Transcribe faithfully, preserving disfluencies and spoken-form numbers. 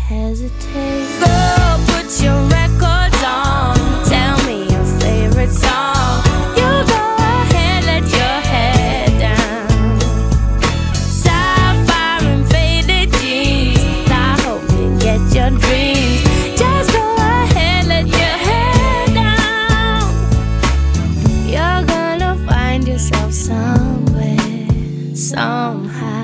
hesitate. Go put your records on, tell me your favorite song. You go ahead, let your head down. Sapphire and faded jeans, I hope you get your dreams. Just go ahead, let your head down. You're gonna find yourself somewhere, somehow.